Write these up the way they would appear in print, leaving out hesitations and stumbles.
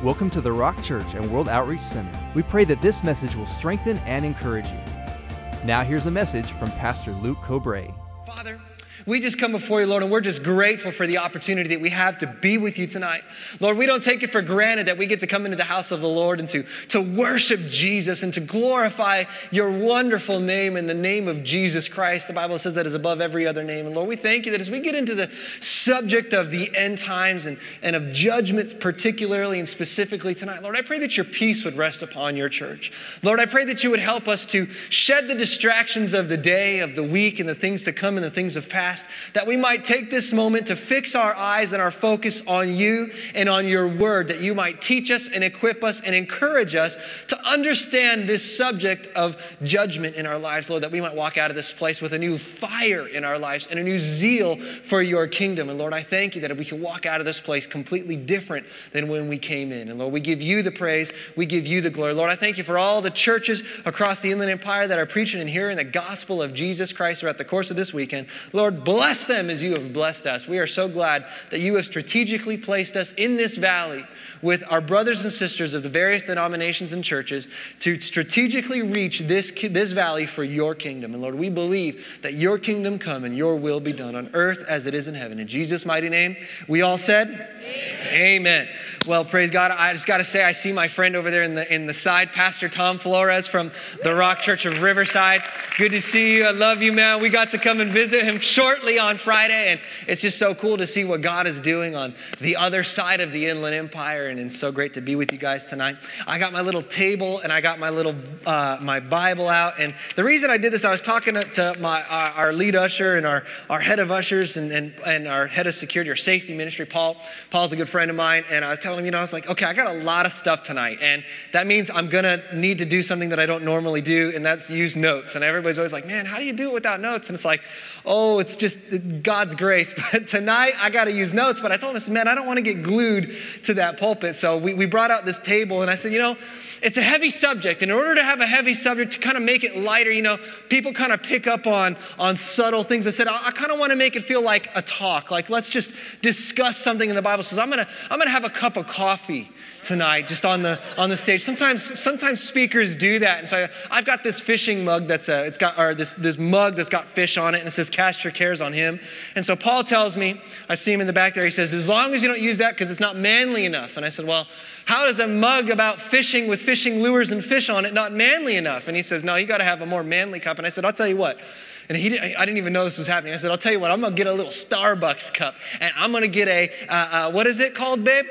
Welcome to the Rock Church and World Outreach Center. We pray that this message will strengthen and encourage you. Now here's a message from Pastor Luke Cobray. Father, we just come before you, Lord, and we're just grateful for the opportunity that we have to be with you tonight. Lord, we don't take it for granted that we get to come into the house of the Lord and to worship Jesus and to glorify your wonderful name in the name of Jesus Christ. The Bible says that is above every other name. And Lord, we thank you that as we get into the subject of the end times and of judgments particularly and specifically tonight, Lord, I pray that your peace would rest upon your church. Lord, I pray that you would help us to shed the distractions of the day, of the week, and the things to come and the things of past, that we might take this moment to fix our eyes and our focus on you and on your word, that you might teach us and equip us and encourage us to understand this subject of judgment in our lives, Lord, that we might walk out of this place with a new fire in our lives and a new zeal for your kingdom. And Lord, I thank you that we can walk out of this place completely different than when we came in. And Lord, we give you the praise, we give you the glory. Lord, I thank you for all the churches across the Inland Empire that are preaching and hearing the gospel of Jesus Christ throughout the course of this weekend. Lord, bless them as you have blessed us. We are so glad that you have strategically placed us in this valley with our brothers and sisters of the various denominations and churches to strategically reach this valley for your kingdom. And Lord, we believe that your kingdom come and your will be done on earth as it is in heaven. In Jesus' mighty name, we all said, Amen. Well, praise God. I just got to say, I see my friend over there in the side, Pastor Tom Flores from the Rock Church of Riverside. Good to see you. I love you, man. We got to come and visit him shortly on Friday, and it's just so cool to see what God is doing on the other side of the Inland Empire, and it's so great to be with you guys tonight. I got my little table, and I got my little my Bible out, and the reason I did this, I was talking to our lead usher and our head of ushers and our head of security or safety ministry, Paul. Paul's a good friend of mine, and I was telling him, I was like, okay, I got a lot of stuff tonight, and that means I'm gonna need to do something that I don't normally do, and that's use notes. And everybody's always like, man, how do you do it without notes? And it's like, oh, it's just God's grace. But tonight I got to use notes. But I told him, I said, man, I don't want to get glued to that pulpit. So we brought out this table, and I said, it's a heavy subject. And in order to have a heavy subject, to kind of make it lighter, people kind of pick up on subtle things. I said, I kind of want to make it feel like a talk. Like, let's just discuss something in the Bible. So I'm gonna have a cup of coffee tonight, just on the stage. Sometimes speakers do that, and so I've got this fishing mug this mug that's got fish on it, and it says "Cast your cares on Him." And so Paul tells me, I see him in the back there. He says, as long as you don't use that because it's not manly enough. And I said, well, how does a mug about fishing with fishing lures and fish on it not manly enough? And he says, no, you got to have a more manly cup. And I said, I'll tell you what. And I didn't even know this was happening. I said, I'll tell you what. I'm gonna get a little Starbucks cup, and I'm gonna get a what is it called, babe?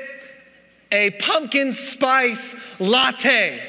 A pumpkin spice latte.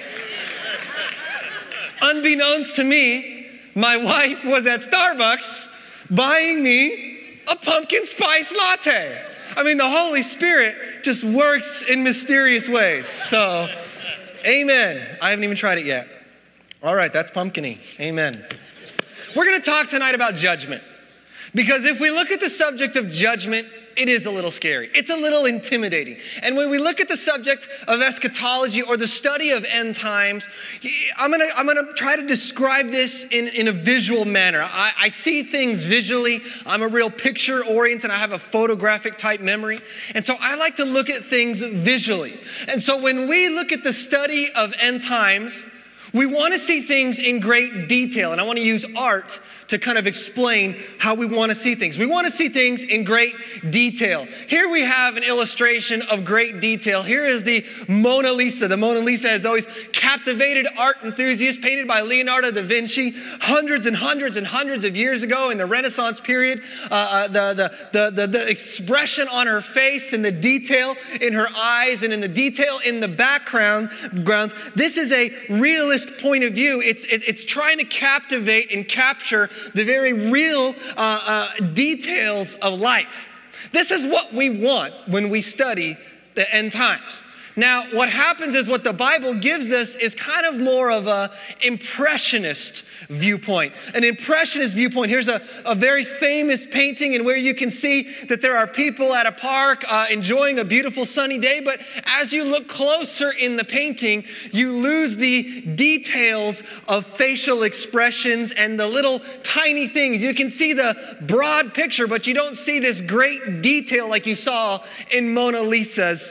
Unbeknownst to me, my wife was at Starbucks buying me a pumpkin spice latte. I mean, the Holy Spirit just works in mysterious ways. So, amen. I haven't even tried it yet. All right, that's pumpkin-y. Amen. We're going to talk tonight about judgment. Because if we look at the subject of judgment, it is a little scary. It's a little intimidating. And when we look at the subject of eschatology or the study of end times, I'm gonna try to describe this in a visual manner. I see things visually. I'm a real picture oriented. I have a photographic type memory. And so I like to look at things visually. And so when we look at the study of end times, we want to see things in great detail. And I want to use art to kind of explain how we want to see things. We want to see things in great detail. Here we have an illustration of great detail. Here is the Mona Lisa. The Mona Lisa has always captivated art enthusiasts, painted by Leonardo da Vinci hundreds and hundreds and hundreds of years ago in the Renaissance period. The expression on her face and the detail in her eyes and in the detail in the backgrounds. This is a realist point of view. It's trying to captivate and capture the very real details of life. This is what we want when we study the end times. Now, what happens is what the Bible gives us is kind of more of an impressionist viewpoint. An impressionist viewpoint. Here's a very famous painting and where you can see that there are people at a park enjoying a beautiful sunny day, but as you look closer in the painting, you lose the details of facial expressions and the little tiny things. You can see the broad picture, but you don't see this great detail like you saw in Mona Lisa's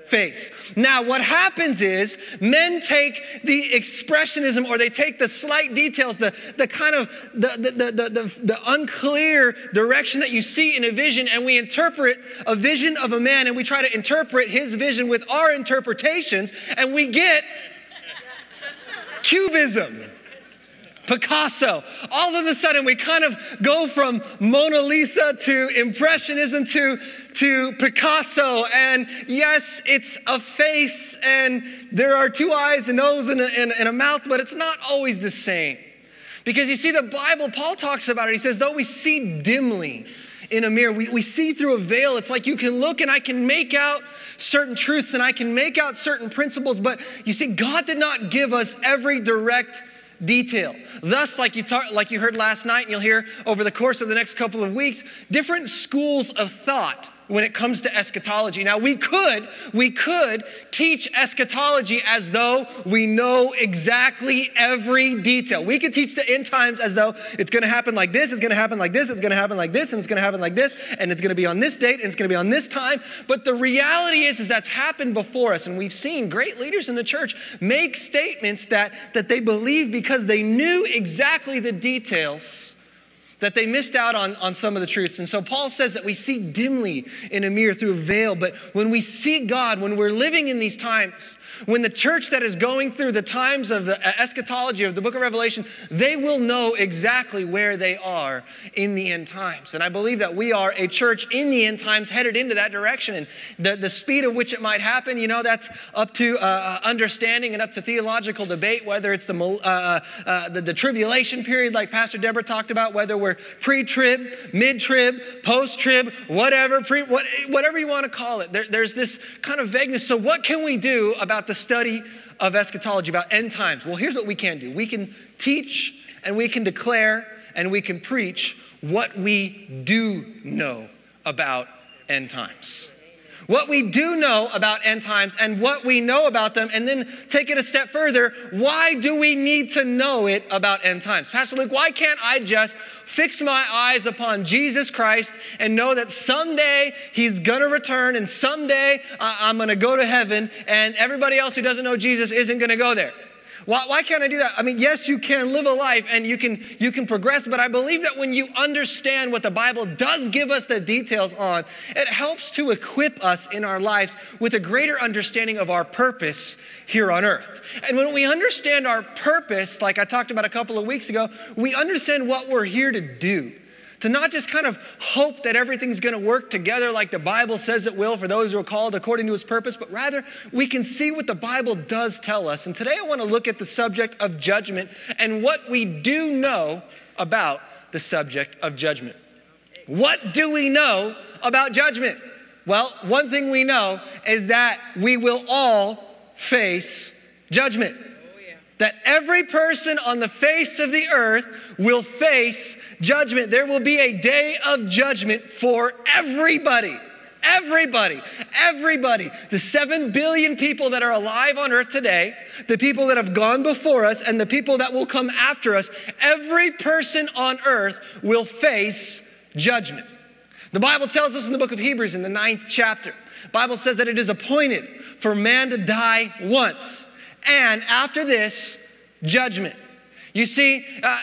face. Now, what happens is men take the expressionism, or they take the slight details, the kind of the unclear direction that you see in a vision, and we interpret a vision of a man, and we try to interpret his vision with our interpretations, and we get Cubism, Picasso. All of a sudden, we kind of go from Mona Lisa to Impressionism to Picasso. And yes, it's a face, and there are two eyes, a nose, and a mouth, but it's not always the same. Because you see, the Bible, Paul talks about it. He says, though we see dimly in a mirror, we see through a veil. It's like you can look and I can make out certain truths and I can make out certain principles. But you see, God did not give us every direct detail. Thus, like you heard last night, and you'll hear over the course of the next couple of weeks, different schools of thought when it comes to eschatology. Now, we could teach eschatology as though we know exactly every detail. We could teach the end times as though it's going to happen like this, it's going to happen like this, it's going to happen like this, and it's going to happen like this, and it's going to be on this date, and it's going to be on this time. But the reality is that's happened before us, and we've seen great leaders in the church make statements that they believe because they knew exactly the details, that they missed out on some of the truths. And so Paul says that we see dimly in a mirror through a veil, but when we see God, when we're living in these times, when the church that is going through the times of the eschatology of the book of Revelation, they will know exactly where they are in the end times. And I believe that we are a church in the end times headed into that direction. And the speed of which it might happen, that's up to understanding and up to theological debate, whether it's the tribulation period like Pastor Deborah talked about, whether we're pre-trib, mid-trib, post-trib, whatever you want to call it. There's this kind of vagueness. So what can we do about the study of eschatology, about end times? Well, here's what we can do. We can teach and we can declare and we can preach what we do know about end times. What we do know about end times and what we know about them, and then take it a step further. Why do we need to know it about end times? Pastor Luke, why can't I just fix my eyes upon Jesus Christ and know that someday he's going to return and someday I'm going to go to heaven and everybody else who doesn't know Jesus isn't going to go there? Why can't I do that? I mean, yes, you can live a life and you can progress, but I believe that when you understand what the Bible does give us the details on, it helps to equip us in our lives with a greater understanding of our purpose here on earth. And when we understand our purpose, like I talked about a couple of weeks ago, we understand what we're here to do. To not just kind of hope that everything's going to work together like the Bible says it will for those who are called according to his purpose, but rather we can see what the Bible does tell us. And today I want to look at the subject of judgment and what we do know about the subject of judgment. What do we know about judgment? Well, one thing we know is that we will all face judgment. That every person on the face of the earth will face judgment. There will be a day of judgment for everybody. Everybody. The 7 billion people that are alive on earth today, the people that have gone before us, and the people that will come after us, every person on earth will face judgment. The Bible tells us in the book of Hebrews in the 9th chapter, the Bible says that it is appointed for man to die once. And after this, judgment. You see,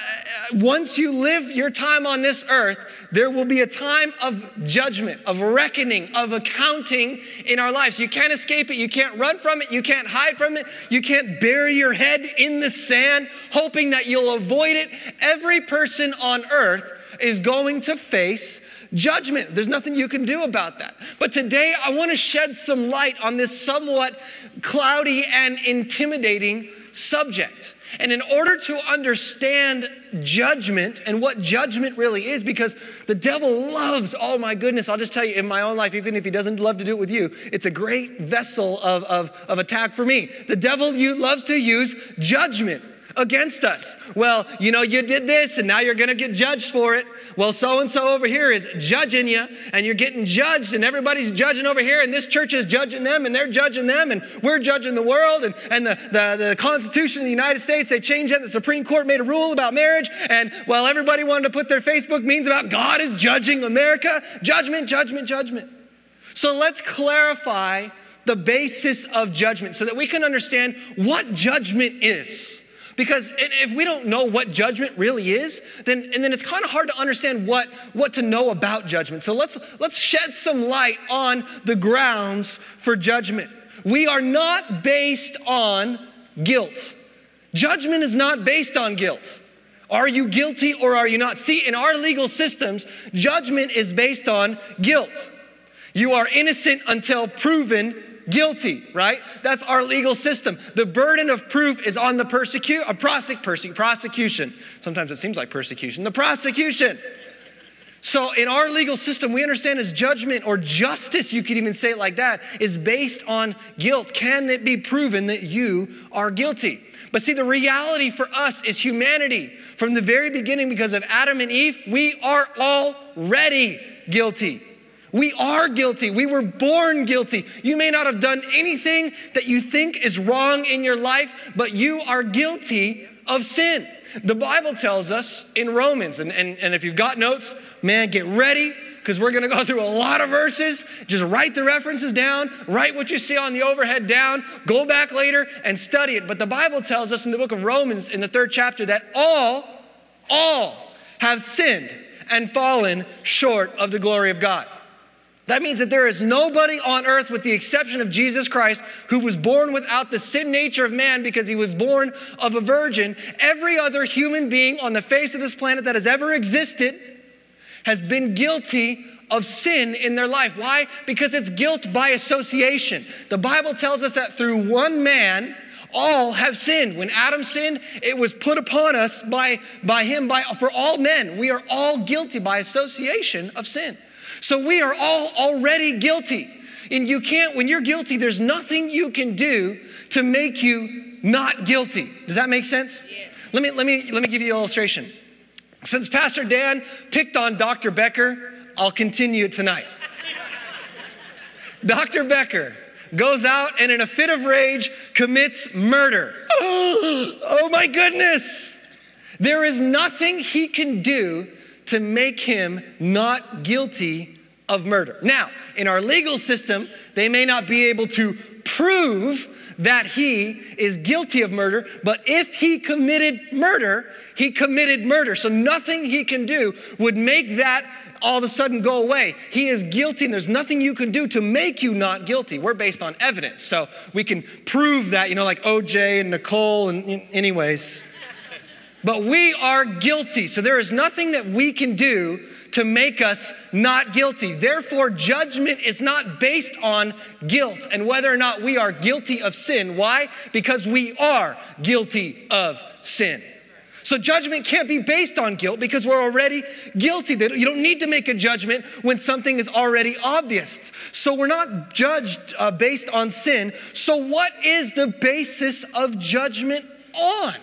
once you live your time on this earth, there will be a time of judgment, of reckoning, of accounting in our lives. You can't escape it. You can't run from it. You can't hide from it. You can't bury your head in the sand hoping that you'll avoid it. Every person on earth is going to face judgment. There's nothing you can do about that. But today I want to shed some light on this somewhat cloudy and intimidating subject. And in order to understand judgment and what judgment really is, because the devil loves, oh my goodness, I'll just tell you in my own life, even if he doesn't love to do it with you, it's a great vessel of attack for me. The devil loves to use judgment against us. Well, you did this and now you're going to get judged for it. Well, so-and-so over here is judging you and you're getting judged and everybody's judging over here and this church is judging them and they're judging them and we're judging the world and the Constitution of the United States, they changed it. The Supreme Court made a rule about marriage and, well, everybody wanted to put their Facebook memes about God is judging America. Judgment. So let's clarify the basis of judgment so that we can understand what judgment is. Because if we don't know what judgment really is, then it's kind of hard to understand what to know about judgment. So let's shed some light on the grounds for judgment. We are not based on guilt. Judgment is not based on guilt. Are you guilty or are you not? See, in our legal systems, judgment is based on guilt. You are innocent until proven guilty, right? That's our legal system. The burden of proof is on the prosecution. Sometimes it seems like persecution. The prosecution. So in our legal system, we understand as judgment or justice, you could even say it like that, is based on guilt. Can it be proven that you are guilty? But see, the reality for us is humanity. From the very beginning, because of Adam and Eve, we are already guilty. We are guilty. We were born guilty. You may not have done anything that you think is wrong in your life, but you are guilty of sin. The Bible tells us in Romans, and if you've got notes, man, get ready, because we're going to go through a lot of verses. Just write the references down, write what you see on the overhead down, go back later and study it. But the Bible tells us in the book of Romans in the 3rd chapter that all have sinned and fallen short of the glory of God. That means that there is nobody on earth with the exception of Jesus Christ who was born without the sin nature of man because he was born of a virgin. Every other human being on the face of this planet that has ever existed has been guilty of sin in their life. Why? Because it's guilt by association. The Bible tells us that through one man, all have sinned. When Adam sinned, it was put upon us for all men. We are all guilty by association of sin. So we are all already guilty. And when you're guilty, there's nothing you can do to make you not guilty. Does that make sense? Yes. Let me give you an illustration. Since Pastor Dan picked on Dr. Becker, I'll continue it tonight. Dr. Becker goes out and in a fit of rage commits murder. Oh my goodness. There is nothing he can do to make him not guilty of murder. Now, in our legal system, they may not be able to prove that he is guilty of murder, but if he committed murder, he committed murder. So nothing he can do would make that all of a sudden go away. He is guilty and there's nothing you can do to make you not guilty. We're based on evidence. So we can prove that, like OJ and Nicole and anyways. But we are guilty. So there is nothing that we can do to make us not guilty. Therefore, judgment is not based on guilt and whether or not we are guilty of sin. Why? Because we are guilty of sin. So judgment can't be based on guilt because we're already guilty. You don't need to make a judgment when something is already obvious. So we're not judged based on sin. So what is the basis of judgment on?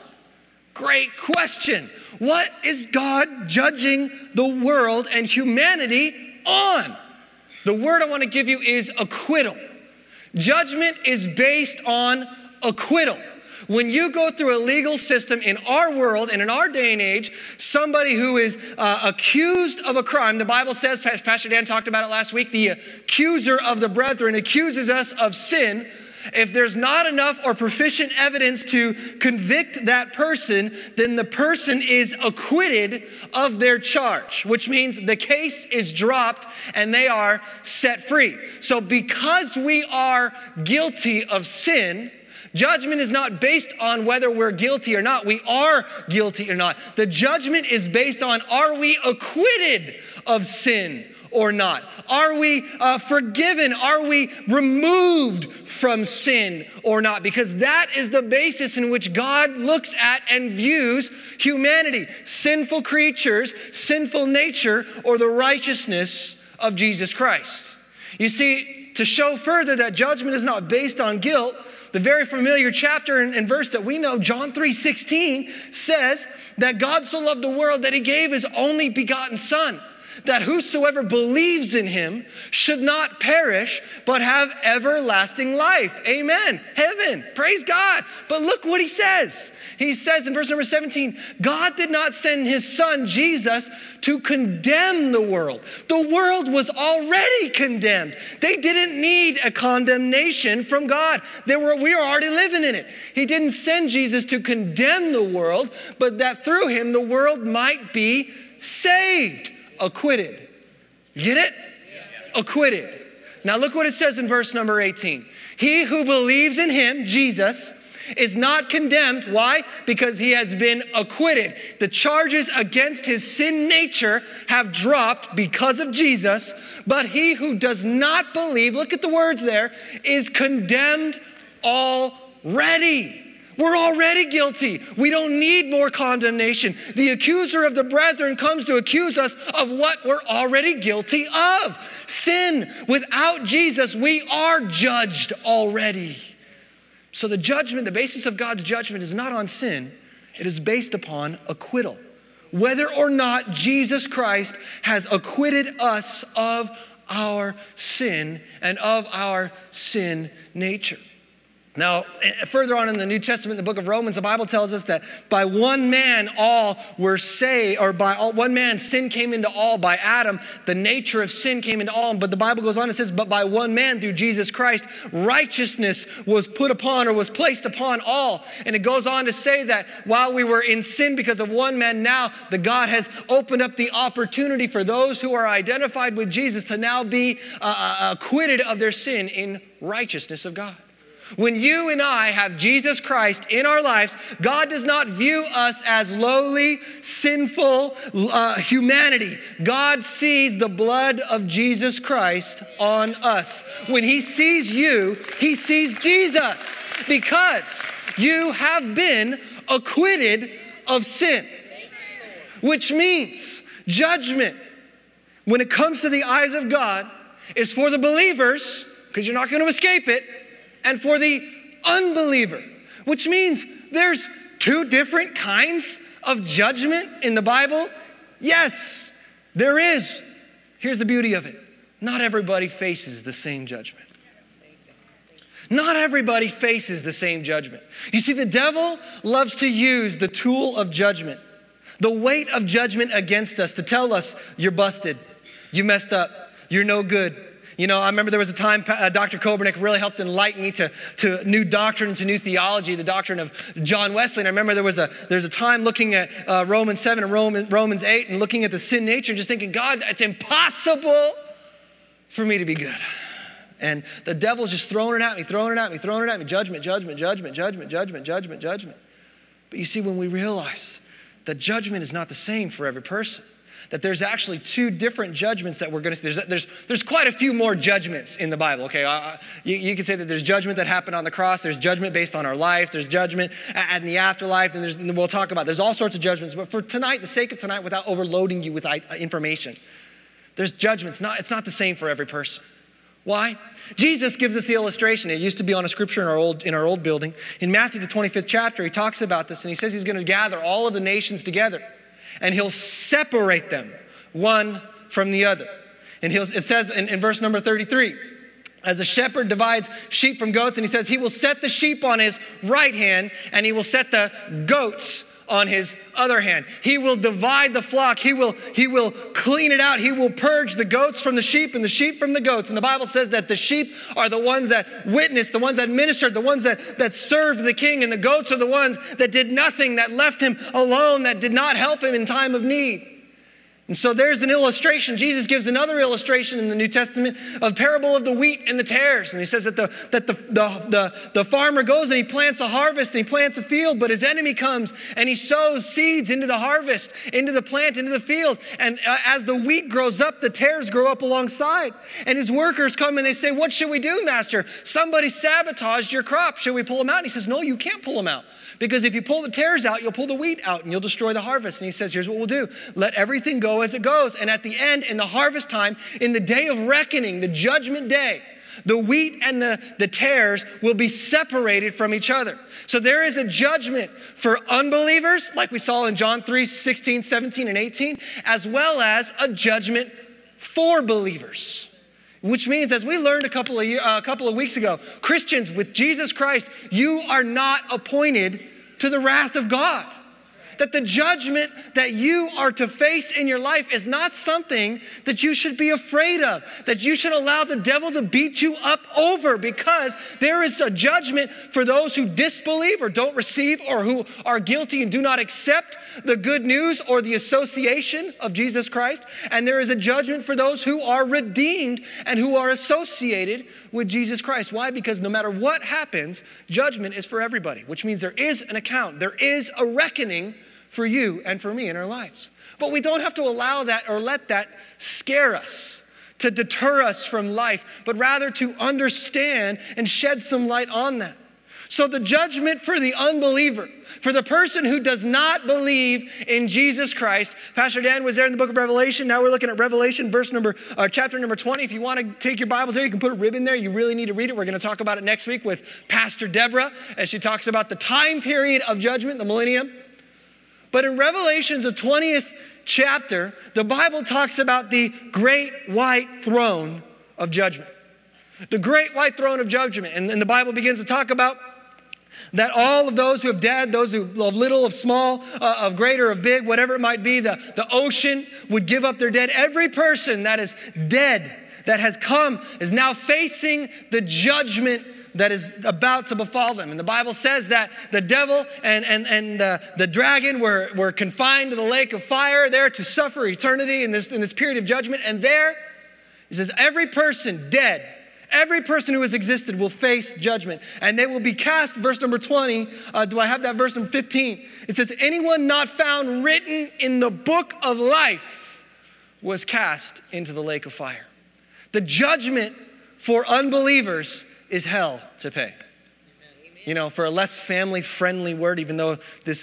Great question. What is God judging the world and humanity on? The word I want to give you is acquittal. Judgment is based on acquittal. When you go through a legal system in our world and in our day and age, somebody who is accused of a crime, the Bible says, Pastor Dan talked about it last week, the accuser of the brethren accuses us of sin. If there's not enough or proficient evidence to convict that person, then the person is acquitted of their charge, which means the case is dropped and they are set free. So because we are guilty of sin, judgment is not based on whether we're guilty or not. We are guilty or not. The judgment is based on, are we acquitted of sin or not? Are we forgiven? Are we removed from sin or not? Because that is the basis in which God looks at and views humanity. Sinful creatures, sinful nature, or the righteousness of Jesus Christ. You see, to show further that judgment is not based on guilt, the very familiar chapter and verse that we know, John 3:16, says that God so loved the world that he gave his only begotten son. that whosoever believes in him should not perish, but have everlasting life. Amen. Heaven. Praise God. But look what he says. He says in verse number 17, God did not send his son, Jesus, to condemn the world. The world was already condemned. They didn't need a condemnation from God. We are already living in it. He didn't send Jesus to condemn the world, but that through him the world might be saved. Acquitted. You get it? Acquitted. Now look what it says in verse number 18. He who believes in him, Jesus, is not condemned. Why? Because he has been acquitted. The charges against his sin nature have dropped because of Jesus. But he who does not believe, look at the words there, is condemned already. We're already guilty. We don't need more condemnation. The accuser of the brethren comes to accuse us of what we're already guilty of. Sin. Without Jesus, we are judged already. So the judgment, the basis of God's judgment is not on sin. It is based upon acquittal. Whether or not Jesus Christ has acquitted us of our sin and of our sin nature. Now, further on in the New Testament, in the book of Romans, the Bible tells us that by one man all were saved, or by one man sin came into all, by Adam, the nature of sin came into all. But the Bible goes on and says, but by one man through Jesus Christ, righteousness was put upon or was placed upon all. And it goes on to say that while we were in sin because of one man, now the God has opened up the opportunity for those who are identified with Jesus to now be acquitted of their sin in righteousness of God. When you and I have Jesus Christ in our lives, God does not view us as lowly, sinful humanity. God sees the blood of Jesus Christ on us. When he sees you, he sees Jesus, because you have been acquitted of sin. Which means judgment, when it comes to the eyes of God, is for the believers, because you're not going to escape it, and for the unbeliever, which means there's two different kinds of judgment in the Bible. Yes, there is. Here's the beauty of it. Not everybody faces the same judgment. Not everybody faces the same judgment. You see, the devil loves to use the tool of judgment, the weight of judgment against us, to tell us you're busted, you messed up, you're no good. You know, I remember there was a time Dr. Kobernick really helped enlighten me to new doctrine, to new theology, the doctrine of John Wesley. And I remember there's a time looking at Romans 7 and Romans 8 and looking at the sin nature and just thinking, God, it's impossible for me to be good. And the devil's just throwing it at me. Judgment, judgment, judgment, judgment, judgment, judgment, judgment. But you see, when we realize that judgment is not the same for every person, that there's actually two different judgments that we're going to see. There's quite a few more judgments in the Bible, okay? You can say that there's judgment that happened on the cross. There's judgment based on our lives. There's judgment in the afterlife. And we'll talk about, there's all sorts of judgments. But for tonight, the sake of tonight, without overloading you with information, there's judgments. It's not the same for every person. Why? Jesus gives us the illustration. It used to be on a scripture in our old building. In Matthew, the 25th chapter, he talks about this, and he says he's going to gather all of the nations together, and he'll separate them one from the other. And it says in verse number 33, as a shepherd divides sheep from goats, and he says he will set the sheep on his right hand, and he will set the goats on his other hand. He will divide the flock. He will clean it out. He will purge the goats from the sheep and the sheep from the goats. And the Bible says that the sheep are the ones that witnessed, the ones that ministered, the ones that served the king. And the goats are the ones that did nothing, that left him alone, that did not help him in time of need. And so there's an illustration. Jesus gives another illustration in the New Testament of parable of the wheat and the tares. And he says that the farmer goes and he plants a harvest and he plants a field, but his enemy comes and he sows seeds into the harvest, into the plant, into the field. And as the wheat grows up, the tares grow up alongside. And his workers come and they say, "What should we do, master? Somebody sabotaged your crop. Should we pull them out?" And he says, "No, you can't pull them out. Because if you pull the tares out, you'll pull the wheat out and you'll destroy the harvest." And he says, here's what we'll do. Let everything go as it goes. And at the end, in the harvest time, in the day of reckoning, the judgment day, The wheat and the tares will be separated from each other. So there is a judgment for unbelievers, like we saw in John 3, 16, 17, and 18, as well as a judgment for believers. Which means, as we learned a couple of weeks ago, Christians with Jesus Christ, you are not appointed to the wrath of God. That the judgment that you are to face in your life is not something that you should be afraid of, that you should allow the devil to beat you up over, because there is a judgment for those who disbelieve or don't receive or who are guilty and do not accept the good news or the association of Jesus Christ. And there is a judgment for those who are redeemed and who are associated with Jesus Christ. Why? Because no matter what happens, judgment is for everybody, which means there is an account, there is a reckoning for you and for me in our lives. But we don't have to allow that or let that scare us, to deter us from life, but rather to understand and shed some light on that. So the judgment for the unbeliever, for the person who does not believe in Jesus Christ. Pastor Dan was there in the book of Revelation. Now we're looking at Revelation, chapter number 20. If you want to take your Bibles there, you can put a ribbon there. You really need to read it. We're going to talk about it next week with Pastor Deborah as she talks about the time period of judgment, the millennium. But in Revelation's, the 20th chapter, the Bible talks about the great white throne of judgment. The great white throne of judgment. And the Bible begins to talk about that all of those who have died, those who of little, of small, of great or of big, whatever it might be, the ocean would give up their dead. Every person that is dead, that has come, is now facing the judgment that is about to befall them. And the Bible says that the devil and the dragon were confined to the lake of fire there to suffer eternity in this period of judgment. And there, it says, every person dead, every person who has existed will face judgment. And they will be cast, verse number 20. Do I have that verse number 15? It says, anyone not found written in the book of life was cast into the lake of fire. The judgment for unbelievers is hell to pay. You know, for a less family-friendly word, even though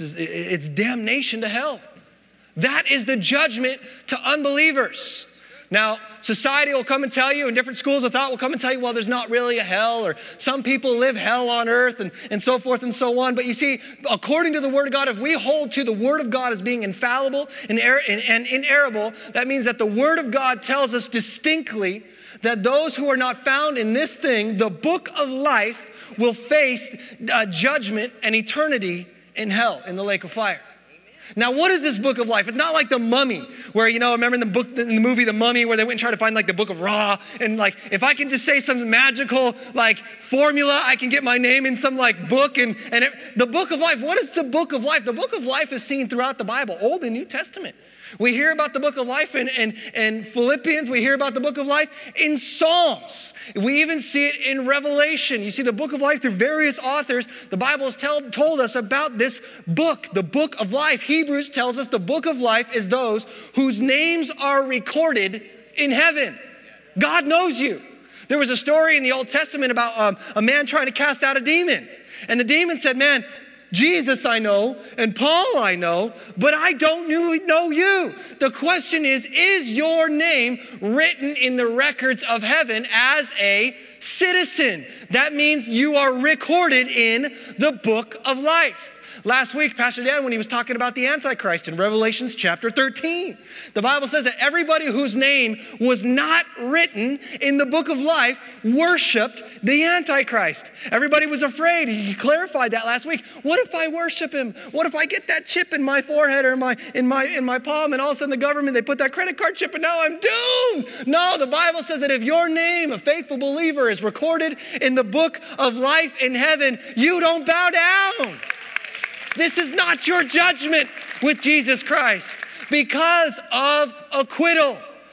it's damnation to hell. That is the judgment to unbelievers. Now, society will come and tell you, and different schools of thought will come and tell you, well, there's not really a hell, or some people live hell on earth, and so forth and so on. But you see, according to the Word of God, if we hold to the Word of God as being infallible and inerrable, that means that the Word of God tells us distinctly that those who are not found in this thing, the book of life, will face judgment and eternity in hell, in the lake of fire. Now, what is this book of life? It's not like the Mummy, where, you know, remember in the movie The Mummy, where they went and tried to find like the book of Ra, and like, if I can just say some magical like formula, I can get my name in some like book, the book of life. What is the book of life? The book of life is seen throughout the Bible, Old and New Testament. We hear about the book of life in Philippians. We hear about the book of life in Psalms. We even see it in Revelation. You see the book of life through various authors. The Bible has told us about this book, the book of life. Hebrews tells us the book of life is those whose names are recorded in heaven. God knows you. There was a story in the Old Testament about a man trying to cast out a demon. And the demon said, man, Jesus I know, and Paul I know, but I don't know you. The question is your name written in the records of heaven as a citizen? That means you are recorded in the book of life. Last week, Pastor Dan, when he was talking about the Antichrist in Revelation chapter 13, the Bible says that everybody whose name was not written in the book of life worshiped the Antichrist. Everybody was afraid. He clarified that last week. What if I worship him? What if I get that chip in my forehead or in my palm, and all of a sudden the government, they put that credit card chip and now I'm doomed? No, the Bible says that if your name, a faithful believer, is recorded in the book of life in heaven, you don't bow down. This is not your judgment with Jesus Christ because of acquittal.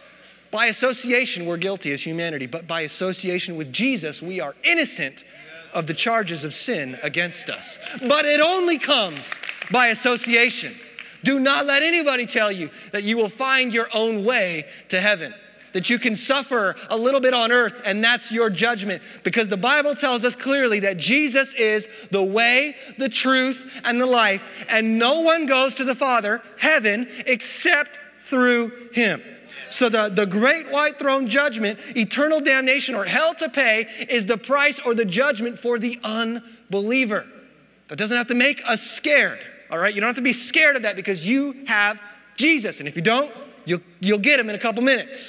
By association, we're guilty as humanity, but by association with Jesus, we are innocent of the charges of sin against us. But it only comes by association. Do not let anybody tell you that you will find your own way to heaven, that you can suffer a little bit on earth and that's your judgment, because the Bible tells us clearly that Jesus is the way, the truth, and the life, and no one goes to the Father, heaven, except through him. So the great white throne judgment, eternal damnation or hell to pay, is the price or the judgment for the unbeliever. That doesn't have to make us scared, all right? You don't have to be scared of that because you have Jesus. And if you don't, you'll get him in a couple minutes.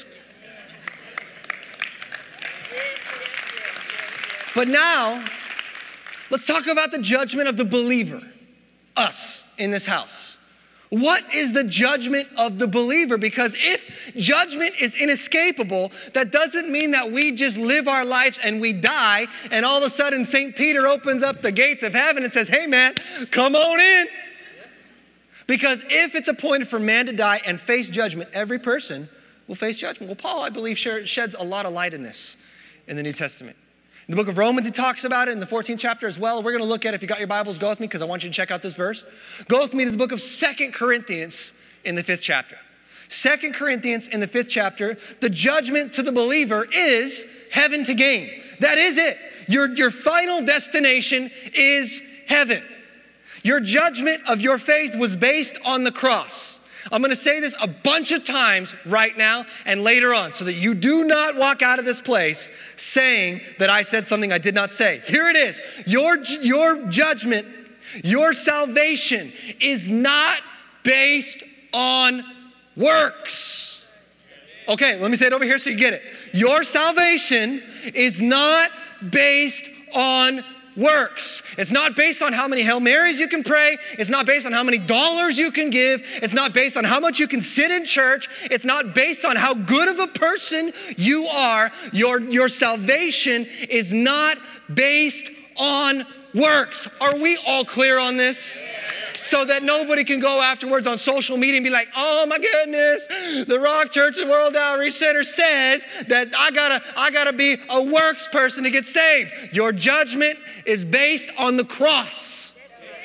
But now, let's talk about the judgment of the believer, us in this house. What is the judgment of the believer? Because if judgment is inescapable, that doesn't mean that we just live our lives and we die, and all of a sudden St. Peter opens up the gates of heaven and says, hey man, come on in. Because if it's appointed for man to die and face judgment, every person will face judgment. Well, Paul, I believe, sheds a lot of light in this in the New Testament. In the book of Romans, he talks about it in the 14th chapter as well. We're going to look at it. If you got your Bibles, go with me because I want you to check out this verse. Go with me to the book of 2 Corinthians in the 5th chapter. 2 Corinthians in the 5th chapter, the judgment to the believer is heaven to gain. That is it. Your final destination is heaven. Your judgment of your faith was based on the cross. I'm going to say this a bunch of times right now and later on so that you do not walk out of this place saying that I said something I did not say. Here it is. Your judgment, your salvation is not based on works. Okay, let me say it over here so you get it. Your salvation is not based on works. It's not based on how many Hail Marys you can pray. It's not based on how many dollars you can give. It's not based on how much you can sit in church. It's not based on how good of a person you are. Your salvation is not based on works. Are we all clear on this? So that nobody can go afterwards on social media and be like, oh my goodness, the Rock Church and World Outreach Center says that I gotta be a works person to get saved. Your judgment is based on the cross.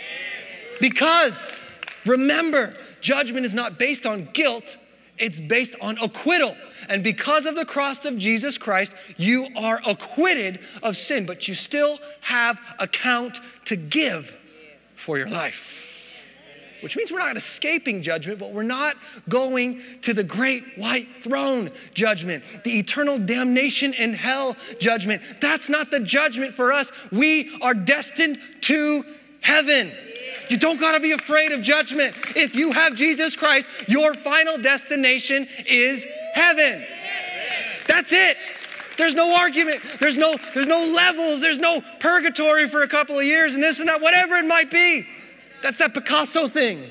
Because remember, judgment is not based on guilt, it's based on acquittal. And because of the cross of Jesus Christ, you are acquitted of sin, but you still have account to give for your life. Which means we're not escaping judgment, but we're not going to the great white throne judgment, the eternal damnation in hell judgment. That's not the judgment for us. We are destined to heaven. You don't got to be afraid of judgment. If you have Jesus Christ, your final destination is heaven. That's it. There's no argument. There's no levels. There's no purgatory for a couple of years and this and that, whatever it might be. That's that Picasso thing.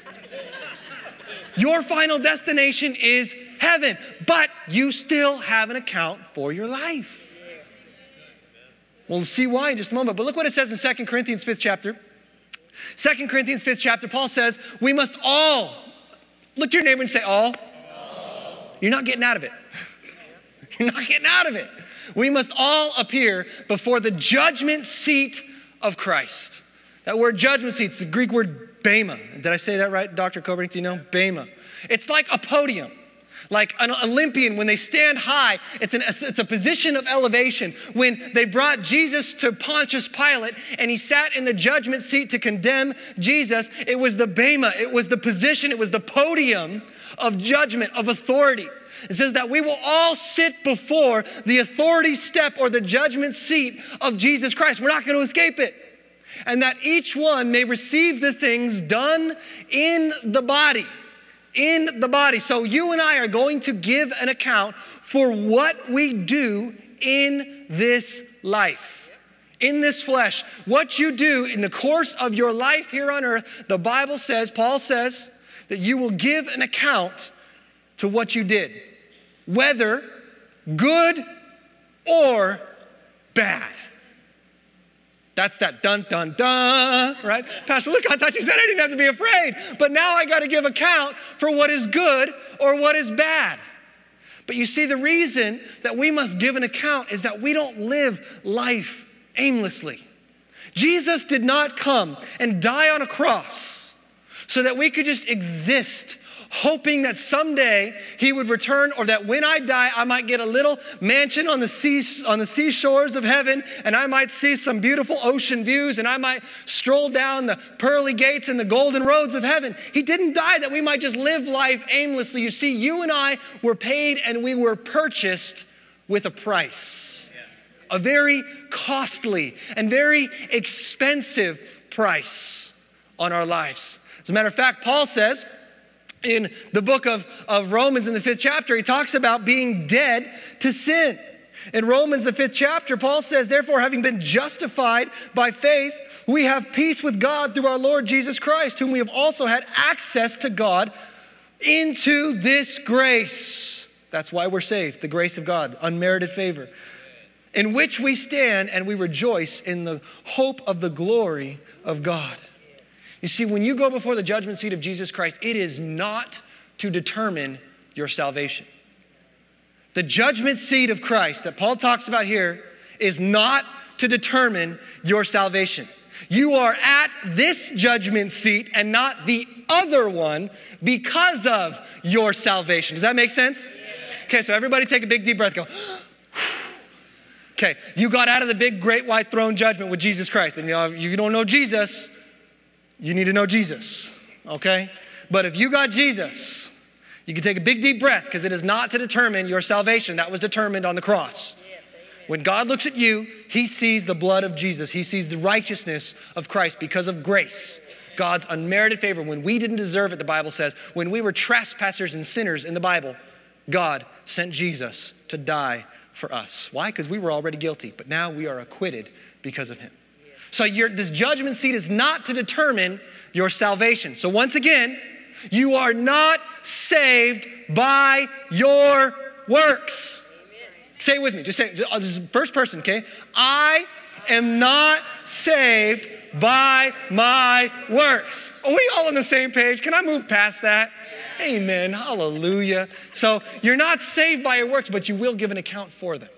Your final destination is heaven, but you still have an account for your life. We'll see why in just a moment, but look what it says in 2 Corinthians 5th chapter. 2 Corinthians 5th chapter, Paul says, we must all, look to your neighbor and say all. You're not getting out of it. You're not getting out of it. We must all appear before the judgment seat of Christ. That word judgment seat is the Greek word bema. Did I say that right, Dr. Kobernick? Do you know? Bema. It's like a podium. Like an Olympian, when they stand high, it's a position of elevation. When they brought Jesus to Pontius Pilate and he sat in the judgment seat to condemn Jesus, it was the bema, it was the position, it was the podium of judgment, of authority. It says that we will all sit before the authority step or the judgment seat of Jesus Christ. We're not going to escape it. And that each one may receive the things done in the body. In the body. So you and I are going to give an account for what we do in this life, in this flesh. What you do in the course of your life here on earth, the Bible says, Paul says, that you will give an account to what you did, whether good or bad. That's that dun, dun, dun, right? Pastor Luke, I thought you said I didn't have to be afraid, but now I got to give account for what is good or what is bad. But you see, the reason that we must give an account is that we don't live life aimlessly. Jesus did not come and die on a cross so that we could just exist hoping that someday he would return, or that when I die, I might get a little mansion on the seashores of heaven, and I might see some beautiful ocean views, and I might stroll down the pearly gates and the golden roads of heaven. He didn't die that we might just live life aimlessly. You see, you and I were paid and we were purchased with a price. A very costly and very expensive price on our lives. As a matter of fact, Paul says, in the book of Romans in the 5th chapter, he talks about being dead to sin. In Romans, the 5th chapter, Paul says, therefore, having been justified by faith, we have peace with God through our Lord Jesus Christ, whom we have also had access to God into this grace. That's why we're saved, the grace of God, unmerited favor, in which we stand and we rejoice in the hope of the glory of God. You see, when you go before the judgment seat of Jesus Christ, it is not to determine your salvation. The judgment seat of Christ that Paul talks about here is not to determine your salvation. You are at this judgment seat and not the other one because of your salvation. Does that make sense? Okay, so everybody take a big deep breath, go. Okay, you got out of the big great white throne judgment with Jesus Christ. And if you don't know Jesus, you need to know Jesus, okay? But if you got Jesus, you can take a big deep breath, because it is not to determine your salvation. That was determined on the cross. When God looks at you, he sees the blood of Jesus. He sees the righteousness of Christ because of grace, God's unmerited favor. When we didn't deserve it, the Bible says, when we were trespassers and sinners in the Bible, God sent Jesus to die for us. Why? Because we were already guilty, but now we are acquitted because of him. So this judgment seat is not to determine your salvation. So once again, you are not saved by your works. Amen. Say it with me. Just say it. This is first person, okay? I am not saved by my works. Are we all on the same page? Can I move past that? Yeah. Amen. Hallelujah. So you're not saved by your works, but you will give an account for them.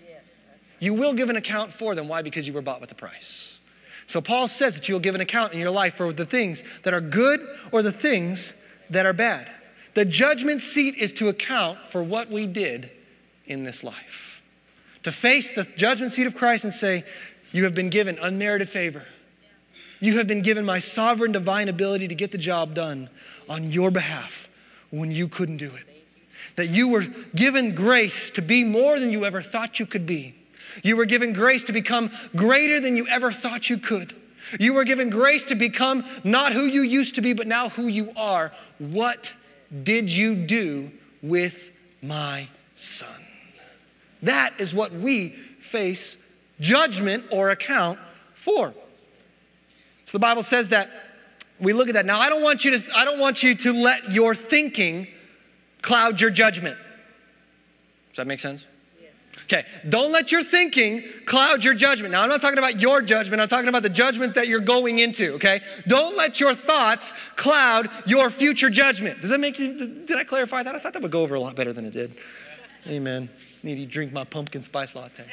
You will give an account for them. Why? Because you were bought with a price. So Paul says that you'll give an account in your life for the things that are good or the things that are bad. The judgment seat is to account for what we did in this life. To face the judgment seat of Christ and say, you have been given unmerited favor. You have been given my sovereign divine ability to get the job done on your behalf when you couldn't do it. That you were given grace to be more than you ever thought you could be. You were given grace to become greater than you ever thought you could. You were given grace to become not who you used to be, but now who you are. What did you do with my son? That is what we face judgment or account for. So the Bible says that we look at that. Now, I don't want you to let your thinking cloud your judgment. Does that make sense? Okay, don't let your thinking cloud your judgment. Now, I'm not talking about your judgment. I'm talking about the judgment that you're going into, okay? Don't let your thoughts cloud your future judgment. Does that make you, did I clarify that? I thought that would go over a lot better than it did. Amen. Need to drink my pumpkin spice latte.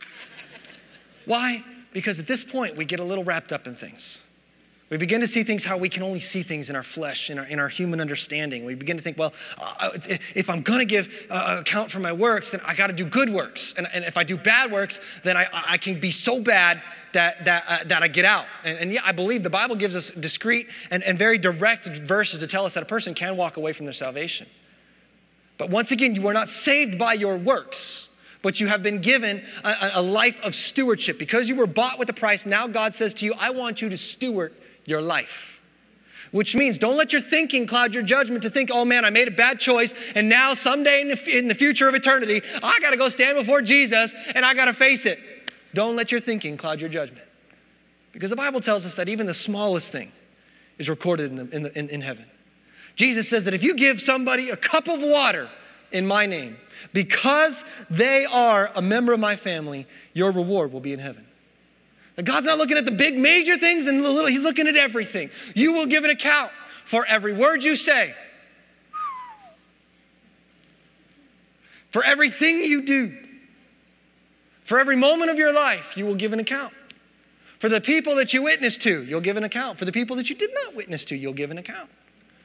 Why? Because at this point, we get a little wrapped up in things. We begin to see things how we can only see things in our flesh, in our human understanding. We begin to think, well, if I'm going to give account for my works, then I got to do good works. And if I do bad works, then I can be so bad that I get out. And yeah, I believe the Bible gives us discreet and very direct verses to tell us that a person can walk away from their salvation. But once again, you are not saved by your works, but you have been given a life of stewardship. Because you were bought with a price, now God says to you, I want you to steward your life. Which means don't let your thinking cloud your judgment to think, oh man, I made a bad choice, and now someday in the future of eternity, I got to go stand before Jesus and I got to face it. Don't let your thinking cloud your judgment. Because the Bible tells us that even the smallest thing is recorded in heaven. Jesus says that if you give somebody a cup of water in my name, because they are a member of my family, your reward will be in heaven. Now, God's not looking at the big major things and the little, he's looking at everything. You will give an account for every word you say, for everything you do, for every moment of your life, you will give an account. For the people that you witnessed to, you'll give an account. For the people that you did not witness to, you'll give an account.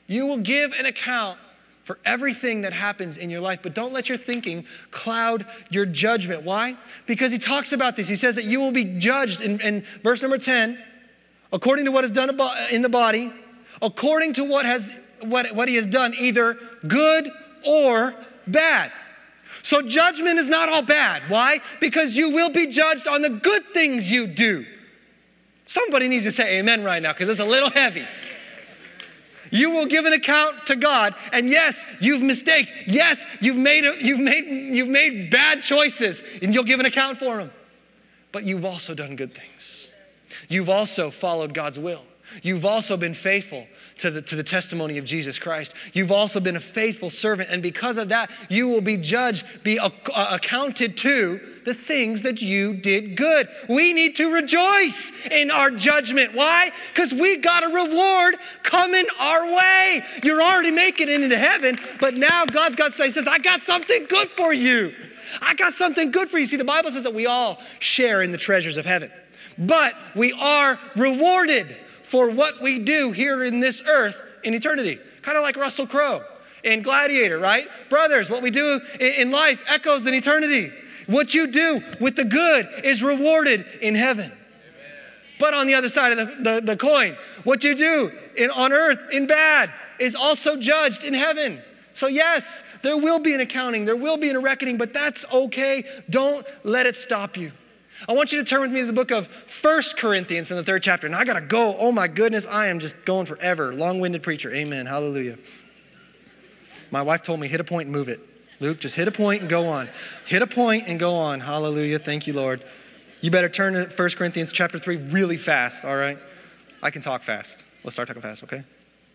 You will give an account for everything that happens in your life, but don't let your thinking cloud your judgment. Why? Because he talks about this. He says that you will be judged in verse number 10, according to what is done in the body, according to what he has done, either good or bad. So judgment is not all bad. Why? Because you will be judged on the good things you do. Somebody needs to say amen right now, because it's a little heavy. You will give an account to God, and yes, you've mistaked. Yes, you've made bad choices, and you'll give an account for them. But you've also done good things. You've also followed God's will. You've also been faithful to the testimony of Jesus Christ. You've also been a faithful servant, and because of that, you will be judged, be accounted to the things that you did good. We need to rejoice in our judgment. Why? Because we got a reward coming our way. You're already making it into heaven, but now God's got to say, he says, I got something good for you. I got something good for you. See, the Bible says that we all share in the treasures of heaven, but we are rewarded for what we do here in this earth in eternity. Kind of like Russell Crowe in Gladiator, right? Brothers, what we do in life echoes in eternity. What you do with the good is rewarded in heaven. Amen. But on the other side of the coin, what you do on earth in bad is also judged in heaven. So yes, there will be an accounting, there will be a reckoning, but that's okay. Don't let it stop you. I want you to turn with me to the book of 1 Corinthians in the 3rd chapter. And I got to go. Oh my goodness, I am just going forever. Long-winded preacher. Amen. Hallelujah. My wife told me, hit a point and move it. Luke, just hit a point and go on. Hit a point and go on. Hallelujah. Thank you, Lord. You better turn to 1 Corinthians chapter 3 really fast, all right? I can talk fast. Let's start talking fast, okay?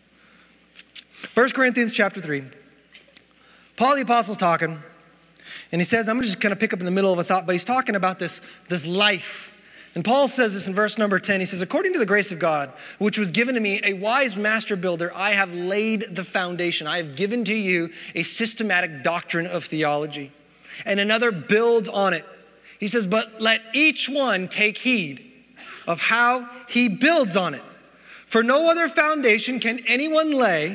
1 Corinthians chapter 3. Paul the Apostle's talking. And he says, I'm just going to pick up in the middle of a thought, but he's talking about this life. And Paul says this in verse number 10. He says, according to the grace of God, which was given to me, a wise master builder, I have laid the foundation. I have given to you a systematic doctrine of theology. And another builds on it. He says, but let each one take heed of how he builds on it. For no other foundation can anyone lay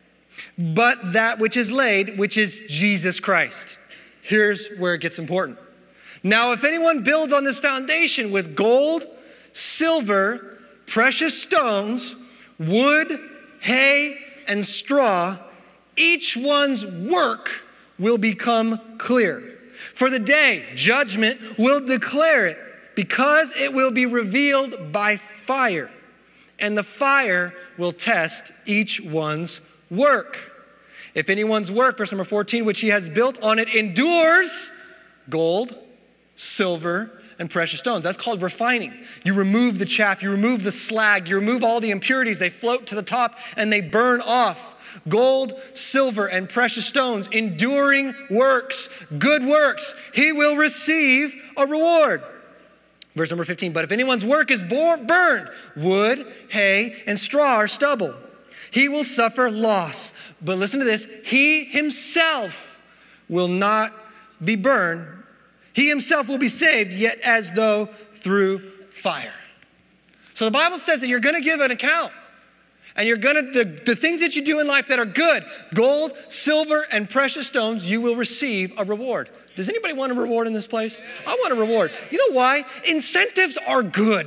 but that which is laid, which is Jesus Christ. Here's where it gets important. Now, if anyone builds on this foundation with gold, silver, precious stones, wood, hay, and straw, each one's work will become clear. For the day, judgment will declare it, because it will be revealed by fire, and the fire will test each one's work. If anyone's work, verse number 14, which he has built on it endures, gold, silver, and precious stones. That's called refining. You remove the chaff, you remove the slag, you remove all the impurities. They float to the top and they burn off. Gold, silver, and precious stones, enduring works, good works. He will receive a reward. Verse number 15, but if anyone's work is burned, wood, hay, and straw are stubble. He will suffer loss. But listen to this. He himself will not be burned. He himself will be saved, yet as though through fire. So the Bible says that you're going to give an account. And you're going to, the things that you do in life that are good, gold, silver, and precious stones, you will receive a reward. Does anybody want a reward in this place? I want a reward. You know why? Incentives are good.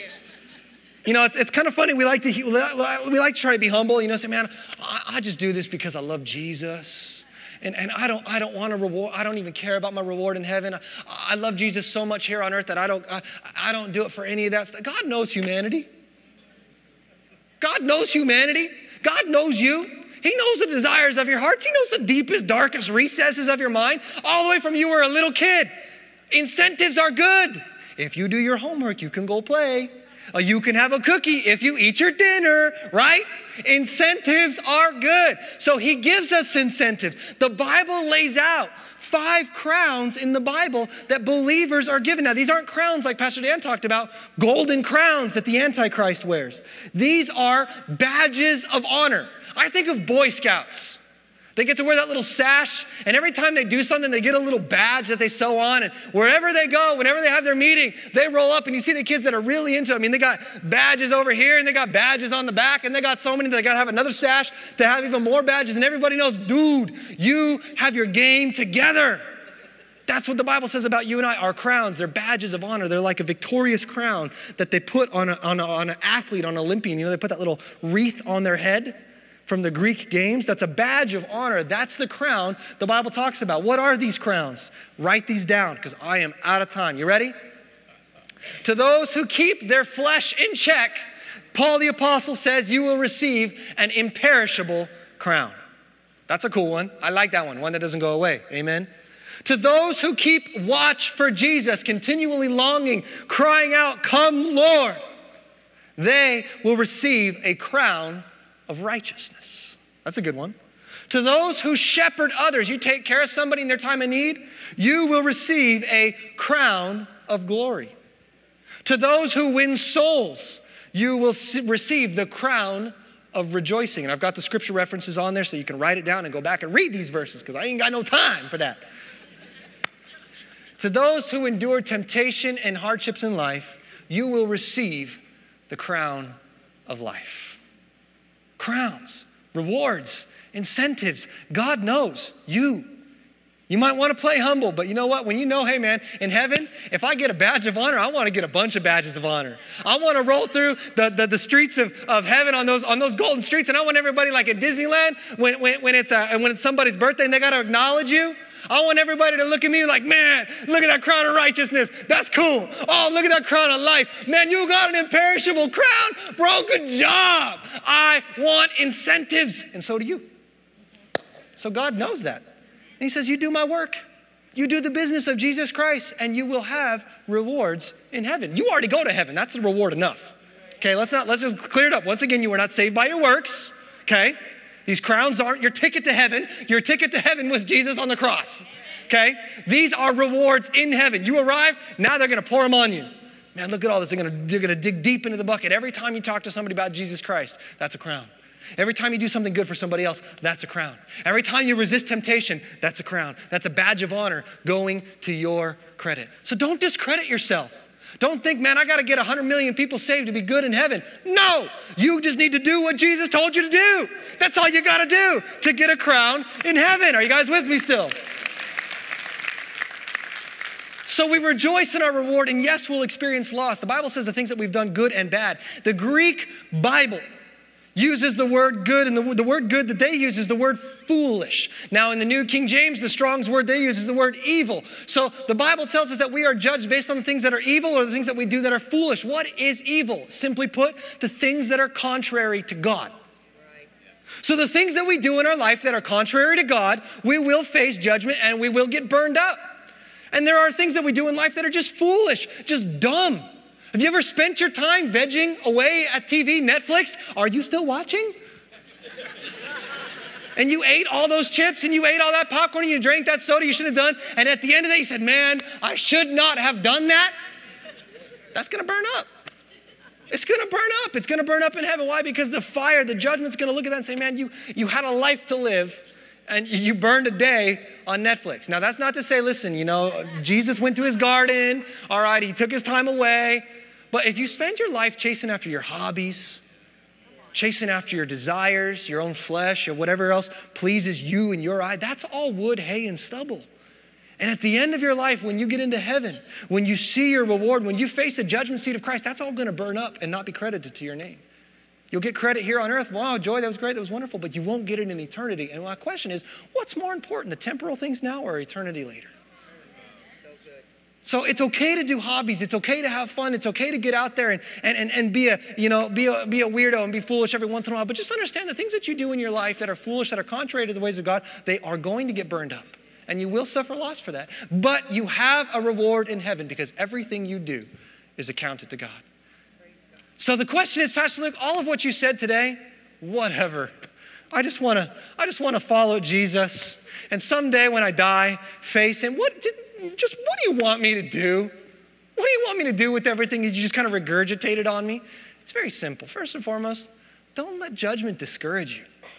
You know, it's kind of funny. We like to try to be humble. You know, say, man, I just do this because I love Jesus, and I don't want a reward. I don't even care about my reward in heaven. I love Jesus so much here on earth that I don't do it for any of that stuff. God knows humanity. God knows humanity. God knows you. He knows the desires of your hearts. He knows the deepest, darkest recesses of your mind, all the way from you were a little kid. Incentives are good. If you do your homework, you can go play. You can have a cookie if you eat your dinner, right? Incentives are good. So he gives us incentives. The Bible lays out 5 crowns in the Bible that believers are given. Now, these aren't crowns like Pastor Dan talked about, golden crowns that the Antichrist wears. These are badges of honor. I think of Boy Scouts. They get to wear that little sash, and every time they do something, they get a little badge that they sew on, and wherever they go, whenever they have their meeting, they roll up, and you see the kids that are really into it. I mean, they got badges over here, and they got badges on the back, and they got so many that they got to have another sash to have even more badges, and everybody knows, dude, you have your game together. That's what the Bible says about you and I. Our crowns, they're badges of honor. They're like a victorious crown that they put on an athlete, on an Olympian. You know, they put that little wreath on their head from the Greek games. That's a badge of honor. That's the crown the Bible talks about. What are these crowns? Write these down because I am out of time. You ready? To those who keep their flesh in check, Paul the Apostle says, you will receive an imperishable crown. That's a cool one. I like that one that doesn't go away. Amen. To those who keep watch for Jesus, continually longing, crying out, come Lord, they will receive a crown of righteousness. That's a good one. To those who shepherd others, you take care of somebody in their time of need, you will receive a crown of glory. To those who win souls, you will receive the crown of rejoicing. And I've got the scripture references on there so you can write it down and go back and read these verses because I ain't got no time for that. To those who endure temptation and hardships in life, you will receive the crown of life. Crowns, rewards, incentives. God knows you. You might want to play humble, but you know what? When you know, hey man, in heaven, if I get a badge of honor, I want to get a bunch of badges of honor. I want to roll through the streets of heaven on those golden streets, and I want everybody like at Disneyland, when it's somebody's birthday and they got to acknowledge you. I want everybody to look at me like, man, look at that crown of righteousness. That's cool. Oh, look at that crown of life. Man, you got an imperishable crown. Bro, good job. I want incentives, and so do you. So God knows that. And he says, you do my work. You do the business of Jesus Christ, and you will have rewards in heaven. You already go to heaven. That's the reward enough. Okay, let's just clear it up. Once again, you were not saved by your works, okay? These crowns aren't your ticket to heaven. Your ticket to heaven was Jesus on the cross, okay? These are rewards in heaven. You arrive, now they're going to pour them on you. Man, look at all this. They're going to dig deep into the bucket. Every time you talk to somebody about Jesus Christ, that's a crown. Every time you do something good for somebody else, that's a crown. Every time you resist temptation, that's a crown. That's a badge of honor going to your credit. So don't discredit yourself. Don't think, man, I got to get 100 million people saved to be good in heaven. No, you just need to do what Jesus told you to do. That's all you got to do to get a crown in heaven. Are you guys with me still? So we rejoice in our reward, and yes, we'll experience loss. The Bible says the things that we've done, good and bad. The Greek Bible uses the word good, and the word good that they use is the word foolish. Now in the New King James, the Strong's word they use is the word evil. So the Bible tells us that we are judged based on the things that are evil or the things that we do that are foolish. What is evil? Simply put, the things that are contrary to God. So the things that we do in our life that are contrary to God, we will face judgment and we will get burned up. And there are things that we do in life that are just foolish, just dumb. Have you ever spent your time vegging away at TV, Netflix? Are you still watching? And you ate all those chips and you ate all that popcorn and you drank that soda you shouldn't have done. And at the end of the day, you said, man, I should not have done that. That's going to burn up. It's going to burn up. It's going to burn up in heaven. Why? Because the fire, the judgment's going to look at that and say, man, you had a life to live and you burned a day on Netflix. Now, that's not to say, listen, Jesus went to his garden. All right, he took his time away. But if you spend your life chasing after your hobbies, chasing after your desires, your own flesh, or whatever else pleases you in your eye, that's all wood, hay, and stubble. And at the end of your life, when you get into heaven, when you see your reward, when you face the judgment seat of Christ, that's all going to burn up and not be credited to your name. You'll get credit here on earth. Wow, Joy, that was great, that was wonderful, but you won't get it in eternity. And my question is, what's more important, the temporal things now or eternity later? So it's okay to do hobbies. It's okay to have fun. It's okay to get out there and be a weirdo and be foolish every once in a while. But just understand the things that you do in your life that are foolish, that are contrary to the ways of God, they are going to get burned up. And you will suffer loss for that. But you have a reward in heaven because everything you do is accounted to God. So the question is, Pastor Luke, all of what you said today, whatever. I just want to follow Jesus. And someday when I die, face him. What do you want me to do? What do you want me to do with everything that you just kind of regurgitated on me? It's very simple. First and foremost, don't let judgment discourage you.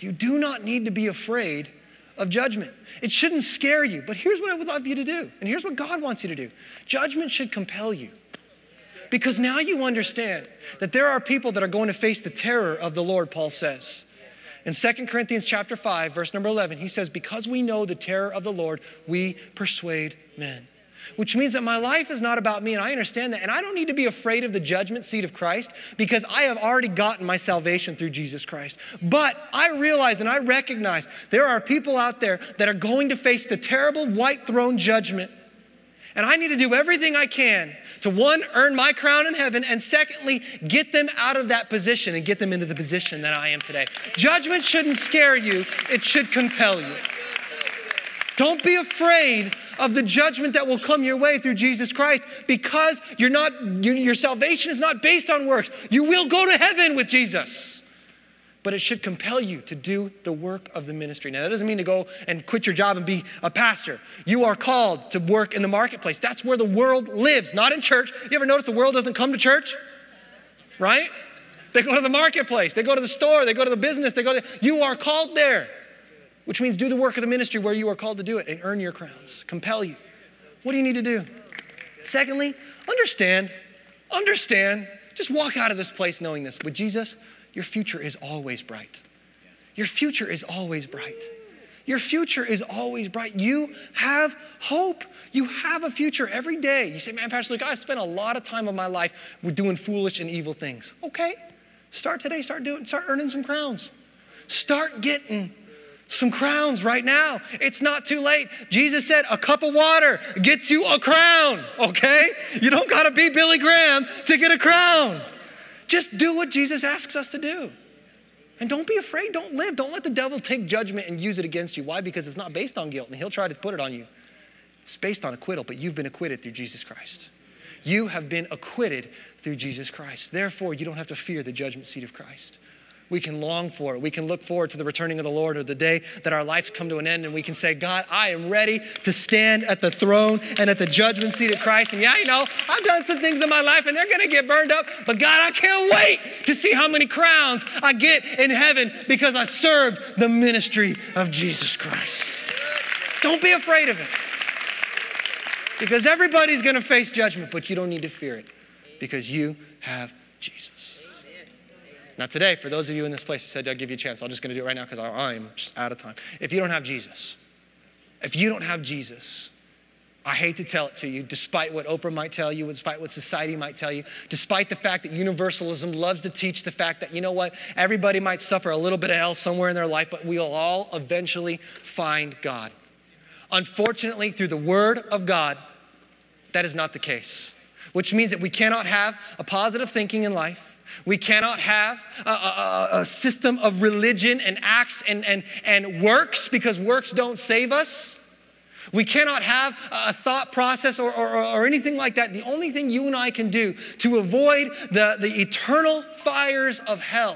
You do not need to be afraid of judgment. It shouldn't scare you, but here's what I would love you to do, and here's what God wants you to do. Judgment should compel you, because now you understand that there are people that are going to face the terror of the Lord, Paul says. In 2 Corinthians chapter 5, verse number 11, he says, because we know the terror of the Lord, we persuade men. Which means that my life is not about me, and I understand that. And I don't need to be afraid of the judgment seat of Christ, because I have already gotten my salvation through Jesus Christ. But I realize and I recognize there are people out there that are going to face the terrible white throne judgment. And I need to do everything I can to, one, earn my crown in heaven, and secondly, get them out of that position and get them into the position that I am today. Judgment shouldn't scare you. It should compel you. Don't be afraid of the judgment that will come your way through Jesus Christ, because your salvation is not based on works. You will go to heaven with Jesus. But it should compel you to do the work of the ministry. Now, that doesn't mean to go and quit your job and be a pastor. You are called to work in the marketplace. That's where the world lives, not in church. You ever notice the world doesn't come to church? Right? They go to the marketplace. They go to the store. They go to the business. You are called there, which means do the work of the ministry where you are called to do it and earn your crowns. Compel you. What do you need to do? Secondly, understand. Just walk out of this place knowing this. With Jesus, your future is always bright. Your future is always bright. Your future is always bright. You have hope. You have a future every day. You say, man, Pastor Luke, I spent a lot of time of my life doing foolish and evil things. Okay, start today. Start earning some crowns. Start getting some crowns right now. It's not too late. Jesus said a cup of water gets you a crown, okay? You don't got to be Billy Graham to get a crown. Just do what Jesus asks us to do. And don't be afraid. Don't live. Don't let the devil take judgment and use it against you. Why? Because it's not based on guilt, and he'll try to put it on you. It's based on acquittal, but you've been acquitted through Jesus Christ. You have been acquitted through Jesus Christ. Therefore, you don't have to fear the judgment seat of Christ. We can long for it. We can look forward to the returning of the Lord, or the day that our lives come to an end, and we can say, God, I am ready to stand at the throne and at the judgment seat of Christ. And yeah, I've done some things in my life and they're going to get burned up, but God, I can't wait to see how many crowns I get in heaven because I served the ministry of Jesus Christ. Don't be afraid of it, because everybody's going to face judgment, but you don't need to fear it because you have Jesus. Now today, for those of you in this place who said, I'll give you a chance, I'm just going to do it right now because I'm just out of time. If you don't have Jesus, I hate to tell it to you, despite what Oprah might tell you, despite what society might tell you, despite the fact that universalism loves to teach the fact that, you know what, everybody might suffer a little bit of hell somewhere in their life, but we'll all eventually find God. Unfortunately, through the Word of God, that is not the case, which means that we cannot have a positive thinking in life. We cannot have a system of religion and acts and works, because works don't save us. We cannot have a thought process or anything like that. The only thing you and I can do to avoid the eternal fires of hell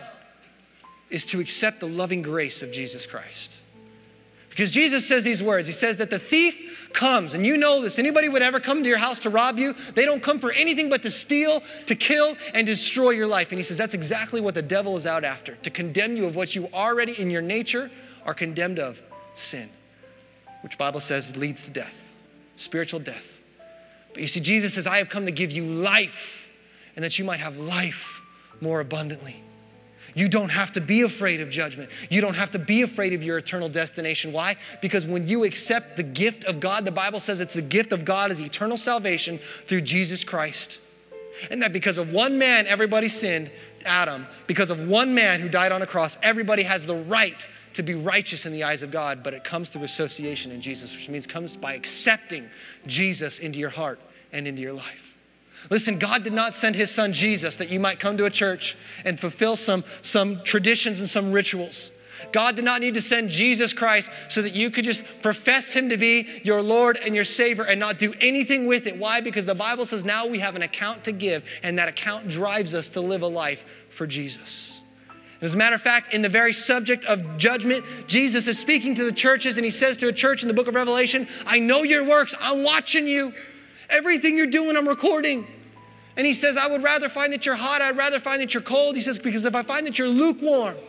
is to accept the loving grace of Jesus Christ. Because Jesus says these words. He says that the thief comes, and you know this. Anybody would ever come to your house to rob you, they don't come for anything but to steal, to kill, and destroy your life. And he says that's exactly what the devil is out after, to condemn you of what you already in your nature are condemned of, sin, which Bible says leads to death, spiritual death. But you see, Jesus says, I have come to give you life, and that you might have life more abundantly. You don't have to be afraid of judgment. You don't have to be afraid of your eternal destination. Why? Because when you accept the gift of God, the Bible says it's the gift of God is eternal salvation through Jesus Christ. And that because of one man, everybody sinned, Adam. Because of one man who died on a cross, everybody has the right to be righteous in the eyes of God, but it comes through association in Jesus, which means it comes by accepting Jesus into your heart and into your life. Listen, God did not send his son Jesus that you might come to a church and fulfill some traditions and some rituals. God did not need to send Jesus Christ so that you could just profess him to be your Lord and your Savior and not do anything with it. Why? Because the Bible says now we have an account to give, and that account drives us to live a life for Jesus. As a matter of fact, in the very subject of judgment, Jesus is speaking to the churches, and he says to a church in the book of Revelation, I know your works, I'm watching you. Everything you're doing, I'm recording. And he says, I would rather find that you're hot, I'd rather find that you're cold. He says, because if I find that you're lukewarm,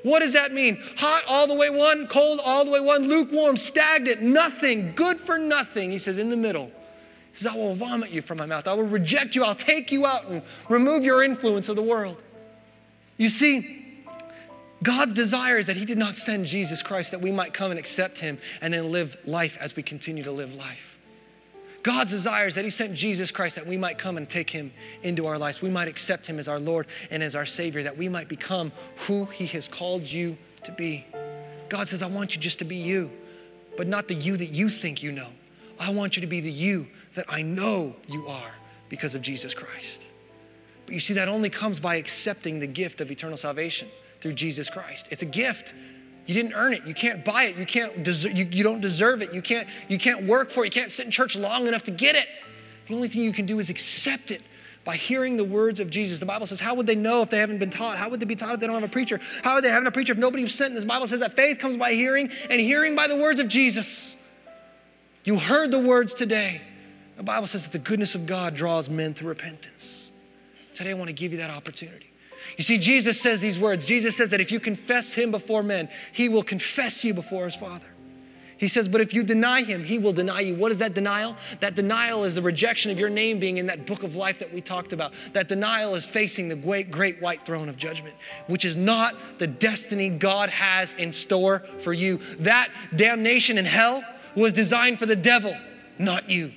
What does that mean? Hot all the way one, cold all the way one, lukewarm, stagnant, nothing, good for nothing. He says in the middle. He says, I will vomit you from my mouth. I will reject you. I'll take you out and remove your influence of the world. You see, God's desire is that he did not send Jesus Christ that we might come and accept him and then live life as we continue to live life. God's desire is that he sent Jesus Christ that we might come and take him into our lives. We might accept him as our Lord and as our Savior, that we might become who he has called you to be. God says, I want you just to be you, but not the you that you think you know. I want you to be the you that I know you are because of Jesus Christ. But you see, that only comes by accepting the gift of eternal salvation through Jesus Christ. It's a gift. You didn't earn it. You can't buy it. You don't deserve it. You can't work for it. You can't sit in church long enough to get it. The only thing you can do is accept it by hearing the words of Jesus. The Bible says, how would they know if they haven't been taught? How would they be taught if they don't have a preacher? How would they have a preacher if nobody was sent? And the Bible says that faith comes by hearing, and hearing by the words of Jesus. You heard the words today. The Bible says that the goodness of God draws men to repentance. Today I want to give you that opportunity. You see, Jesus says these words. Jesus says that if you confess him before men, he will confess you before his Father. He says, but if you deny him, he will deny you. What is that denial? That denial is the rejection of your name being in that book of life that we talked about. That denial is facing the great, great white throne of judgment, which is not the destiny God has in store for you. That damnation in hell was designed for the devil, not you.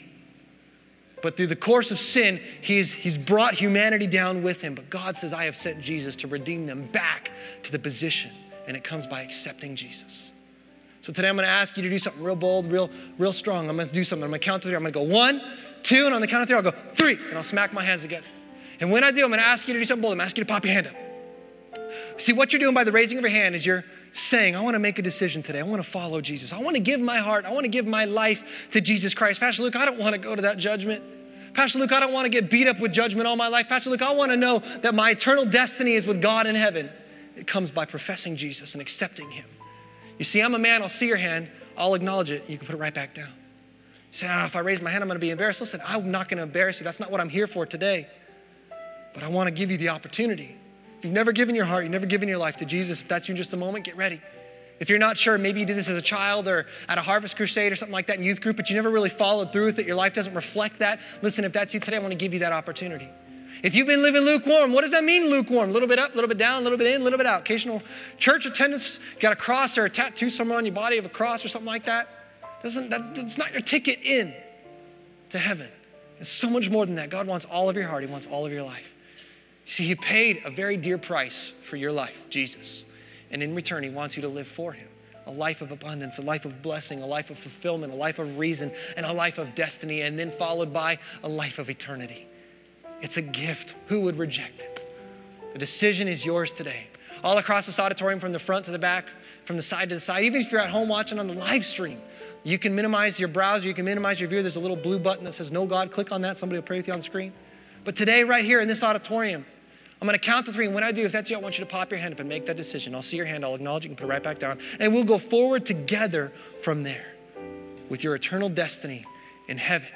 But through the course of sin, he's brought humanity down with him. But God says, I have sent Jesus to redeem them back to the position. And it comes by accepting Jesus. So today I'm going to ask you to do something real bold, real strong. I'm going to do something. I'm going to count to 3. I'm going to go 1, 2, and on the count of 3, I'll go 3. And I'll smack my hands together. And when I do, I'm going to ask you to do something bold. I'm going to ask you to pop your hand up. See, what you're doing by the raising of your hand is you're saying, I want to make a decision today. I want to follow Jesus. I want to give my heart. I want to give my life to Jesus Christ. Pastor Luke, I don't want to go to that judgment. Pastor Luke, I don't want to get beat up with judgment all my life. Pastor Luke, I want to know that my eternal destiny is with God in heaven. It comes by professing Jesus and accepting him. You see, I'm a man. I'll see your hand. I'll acknowledge it. You can put it right back down. You say, if I raise my hand, I'm going to be embarrassed. Listen, I'm not going to embarrass you. That's not what I'm here for today. But I want to give you the opportunity. If you've never given your heart, you've never given your life to Jesus, if that's you in just a moment, get ready. If you're not sure, maybe you did this as a child or at a Harvest Crusade or something like that in youth group, but you never really followed through with it, your life doesn't reflect that. Listen, if that's you today, I want to give you that opportunity. If you've been living lukewarm, what does that mean, lukewarm? A little bit up, a little bit down, a little bit in, a little bit out. Occasional church attendance, you got a cross or a tattoo somewhere on your body of a cross or something like that. That's not your ticket in to heaven. It's so much more than that. God wants all of your heart. He wants all of your life. See, he paid a very dear price for your life, Jesus. And in return, he wants you to live for him. A life of abundance, a life of blessing, a life of fulfillment, a life of reason, and a life of destiny, and then followed by a life of eternity. It's a gift. Who would reject it? The decision is yours today. All across this auditorium, from the front to the back, from the side to the side, even if you're at home watching on the live stream, you can minimize your browser, you can minimize your view. There's a little blue button that says, No God. Click on that. Somebody will pray with you on the screen. But today, right here in this auditorium, I'm going to count to 3, and when I do, if that's you, I want you to pop your hand up and make that decision. I'll see your hand, I'll acknowledge you, and put it right back down. And we'll go forward together from there with your eternal destiny in heaven,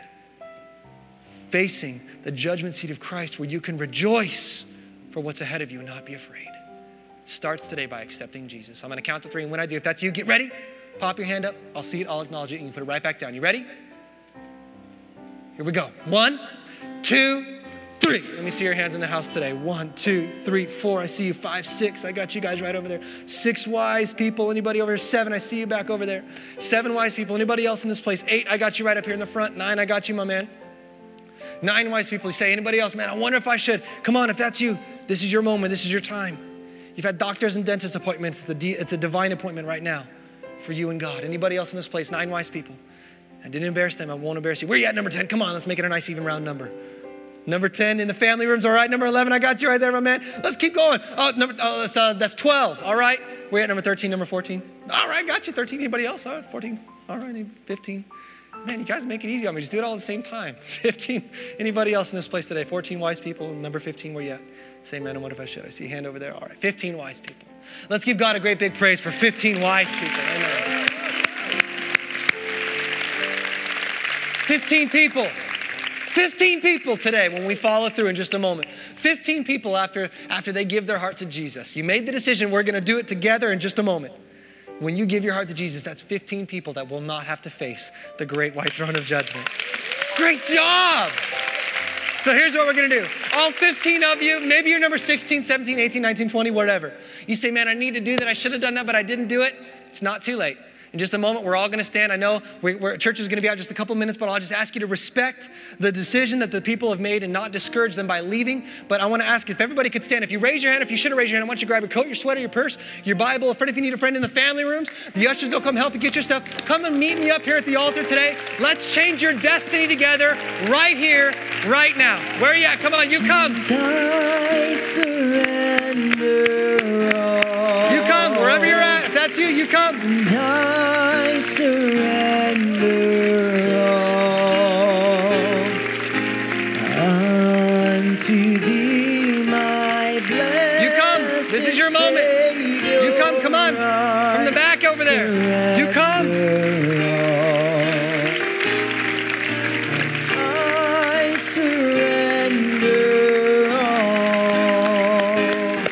facing the judgment seat of Christ where you can rejoice for what's ahead of you and not be afraid. It starts today by accepting Jesus. I'm going to count to 3, and when I do, if that's you, get ready. Pop your hand up. I'll see it, I'll acknowledge it, and you put it right back down. You ready? Here we go. 1, 2, 3. Let me see your hands in the house today. 1, 2, 3, 4. I see you. 5, 6. I got you guys right over there. 6 wise people. Anybody over here? 7. I see you back over there. 7 wise people. Anybody else in this place? 8. I got you right up here in the front. 9. I got you, my man. 9 wise people. You say, anybody else? Man, I wonder if I should. Come on, if that's you, this is your moment. This is your time. You've had doctors and dentist appointments. It's a divine appointment right now for you and God. Anybody else in this place? 9 wise people. I didn't embarrass them. I won't embarrass you. Where are you at, number 10? Come on, let's make it a nice even round number. Number 10 in the family rooms. All right, number 11. I got you right there, my man. Let's keep going. That's 12. All right. We're at number 13, number 14. All right, got you. 13. Anybody else? All right, 14. All right, 15. Man, you guys make it easy on me. Just do it all at the same time. 15. Anybody else in this place today? 14 wise people. Number 15, where you at? Say, man, I wonder if I should. I see a hand over there. All right, 15 wise people. Let's give God a great big praise for 15 wise people. Amen. 15 people. 15 people today when we follow through in just a moment. 15 people after they give their heart to Jesus. You made the decision, we're going to do it together in just a moment. When you give your heart to Jesus, that's 15 people that will not have to face the great white throne of judgment. Great job. So here's what we're going to do. All 15 of you, maybe you're number 16, 17, 18, 19, 20, whatever. You say, man, I need to do that. I should have done that, but I didn't do it. It's not too late. In just a moment, we're all going to stand. I know church is going to be out just a couple minutes, but I'll just ask you to respect the decision that the people have made and not discourage them by leaving. But I want to ask if everybody could stand. If you raise your hand, if you should have raised your hand, I want you to grab your coat, your sweater, your purse, your Bible, a friend if you need a friend in the family rooms. The ushers will come help you get your stuff. Come and meet me up here at the altar today. Let's change your destiny together right here, right now. Where are you at? Come on, you come. I surrender all. You come, wherever you're at. If that's you, you come. I surrender all unto thee, my blessed You come. This is your moment. Savior. You come. Come on. From the back over there. You come. I surrender all.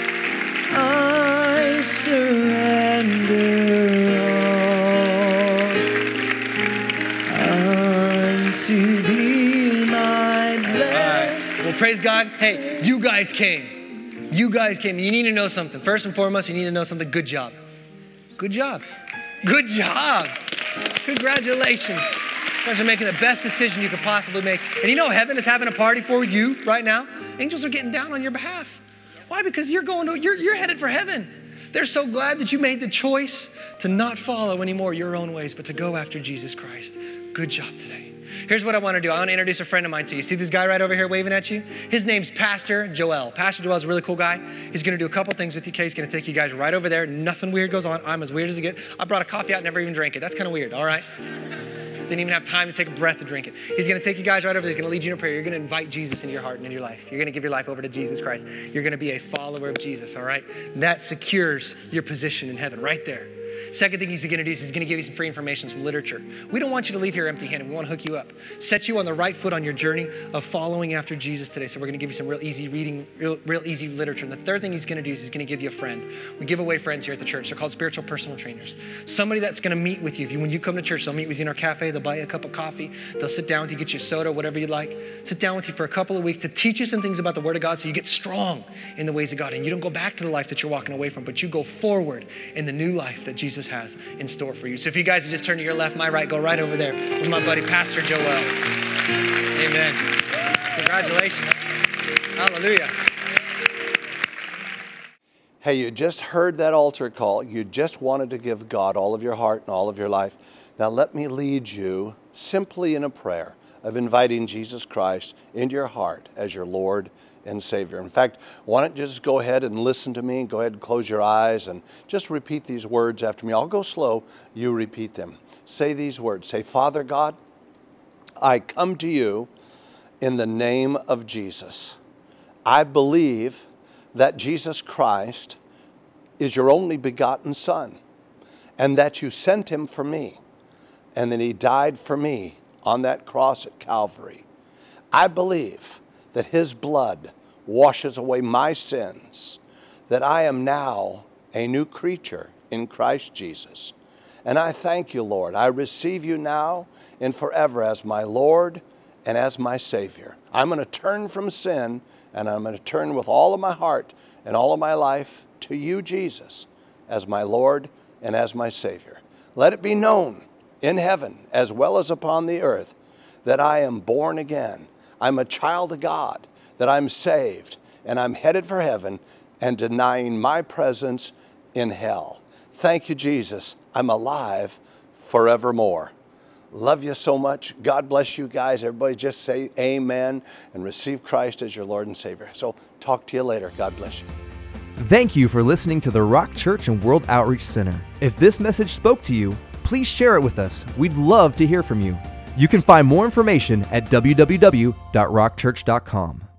I surrender to be my blessed. Well, praise God. Hey, you guys came. You guys came. You need to know something. First and foremost, you need to know something. Good job. Good job. Good job. Congratulations. You guys are making the best decision you could possibly make. And you know heaven is having a party for you right now. Angels are getting down on your behalf. Why? Because you're headed for heaven. They're so glad that you made the choice to not follow anymore your own ways, but to go after Jesus Christ. Good job today. Here's what I want to do. I want to introduce a friend of mine to you. See this guy right over here waving at you? His name's Pastor Joel. Pastor Joel's a really cool guy. He's going to do a couple things with you, okay? He's going to take you guys right over there. Nothing weird goes on. I'm as weird as it gets. I brought a coffee out, never even drank it. That's kind of weird, all right? Didn't even have time to take a breath to drink it. He's going to take you guys right over there. He's going to lead you in a prayer. You're going to invite Jesus into your heart and into your life. You're going to give your life over to Jesus Christ. You're going to be a follower of Jesus, all right? That secures your position in heaven right there. Second thing he's going to do is he's going to give you some free information, some literature. We don't want you to leave here empty-handed. We want to hook you up, set you on the right foot on your journey of following after Jesus today. So we're going to give you some real easy reading, real easy literature. And the third thing he's going to do is he's going to give you a friend. We give away friends here at the church. They're called spiritual personal trainers. Somebody that's going to meet with you. When you come to church, they'll meet with you in our cafe. They'll buy you a cup of coffee. They'll sit down with you, get you a soda, whatever you like. Sit down with you for a couple of weeks to teach you some things about the Word of God so you get strong in the ways of God. And you don't go back to the life that you're walking away from, but you go forward in the new life that Jesus has in store for you. So if you guys would just turn to your left, my right, go right over there with my buddy, Pastor Joel. Amen. Congratulations. Hallelujah. Hey, you just heard that altar call. You just wanted to give God all of your heart and all of your life. Now let me lead you simply in a prayer of inviting Jesus Christ into your heart as your Lord and Savior. In fact, why don't you just go ahead and listen to me? Go ahead and close your eyes and just repeat these words after me. I'll go slow. You repeat them. Say these words. Say, Father God, I come to you in the name of Jesus. I believe that Jesus Christ is your only begotten Son and that you sent him for me and that he died for me on that cross at Calvary. I believe that his blood washes away my sins, that I am now a new creature in Christ Jesus. And I thank you, Lord. I receive you now and forever as my Lord and as my Savior. I'm going to turn from sin, and I'm going to turn with all of my heart and all of my life to you, Jesus, as my Lord and as my Savior. Let it be known in heaven as well as upon the earth that I am born again. I'm a child of God, that I'm saved, and I'm headed for heaven and denying my presence in hell. Thank you, Jesus. I'm alive forevermore. Love you so much. God bless you guys. Everybody just say amen and receive Christ as your Lord and Savior. So talk to you later. God bless you. Thank you for listening to the Rock Church and World Outreach Center. If this message spoke to you, please share it with us. We'd love to hear from you. You can find more information at www.rockchurch.com.